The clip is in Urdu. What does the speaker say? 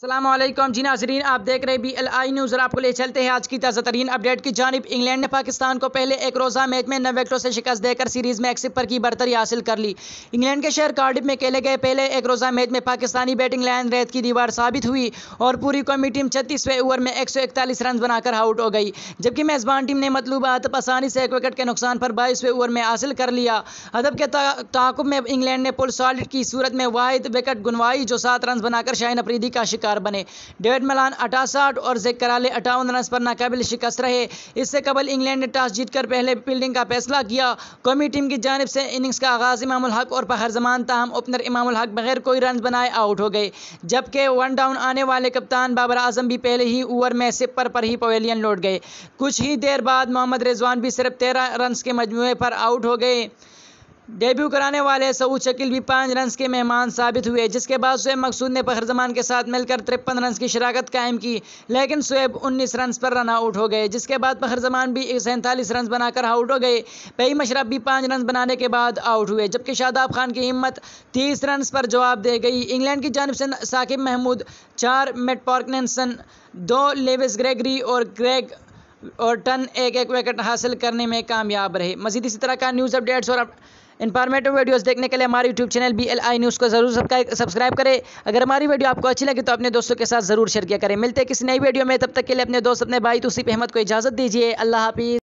السلام علیکم جی ناظرین، آپ دیکھ رہے BLI نیوز اور آپ کو لے چلتے ہیں آج کی تازہ ترین اپڈیٹ کی جانب۔ انگلینڈ نے پاکستان کو پہلے ایک روزہ میچ میں 9 وکٹوں سے شکست دے کر سیریز میں 1-0 کی برتری حاصل کر لی۔ انگلینڈ کے شہر کارڈف میں کھیلے گئے پہلے ایک روزہ میچ میں پاکستانی بیٹنگ لائن ریت کی دیوار ثابت ہوئی اور پوری قومی ٹیم 36ویں اوور میں 141 رنز بنا کر آؤٹ ہو گئی، جبکہ میزبان ٹیم نے مطلوبہ ہدف آسانی سے 1 وکٹ کے نقصان پر 22ویں اوور میں حاصل کر لیا۔ ہدف کے تعاقب میں انگلینڈ نے پل سالٹ کی صورت میں واحد وکٹ گنوائی، جو 7 رنز بنا کر شاہین افریدی کا شکار بنے۔ ڈیوڈ ملان 68 اور زیک کرالے 58 رنز پر ناقابل شکست رہے۔ اس سے قبل انگلینڈ نے ٹاس جیت کر پہلے فیلڈنگ کا فیصلہ کیا۔ قومی ٹیم کی جانب سے اننگز کا آغاز امام الحق اور فخر زمان، تاہم اوپنر امام الحق بغیر کوئی رنز بنائے آؤٹ ہو گئے، جبکہ 1 ڈاؤن آنے والے کپتان بابر اعظم بھی پہلے ہی اوور میں 0 پر ہی پویلین لوٹ گئے۔ کچھ ہی دیر بعد محمد رضوان بھی صرف 13 رنز کے مجموعے پر آؤٹ ہو گئے۔ ڈیبیو کرانے والے سعود شکیل بھی 5 رنز کے مہمان ثابت ہوئے، جس کے بعد شعیب مقصود نے فخر زمان کے ساتھ مل کر 53 رنز کی شراکت قائم کی، لیکن شعیب 19 رنز پر رن آؤٹ ہو گئے، جس کے بعد فخر زمان بھی 47 رنز بنا کر آؤٹ ہو گئے۔ فہیم اشرف بھی 5 رنز بنانے کے بعد آؤٹ ہوئے، جبکہ شاداب خان کی ہمت 30 رنز پر جواب دے گئی۔ انگلینڈ کی جانب سے Saqib Mahmood 4، Matt Parkinson 2، Lewis Gregory اور گریگ اورٹن 1-1 وکٹ حاصل کرنے میں کامیاب رہے۔ مزید اسی طرح کا نیوز اپڈیٹس اور انفارمیٹو ویڈیوز دیکھنے کے لیے ہمارے یوٹیوب چینل BLI نیوز کو ضرور سبسکرائب کریں۔ اگر ہماری ویڈیو آپ کو اچھی لگے تو اپنے دوستوں کے ساتھ ضرور شیئر کیا کریں۔ ملتے ہیں کسی نئی ویڈیو میں، تب تک کے لیے اپنے دوست اپنے بھائی توصیف احمد کو اجازت دیجیے۔ اللہ حافظ۔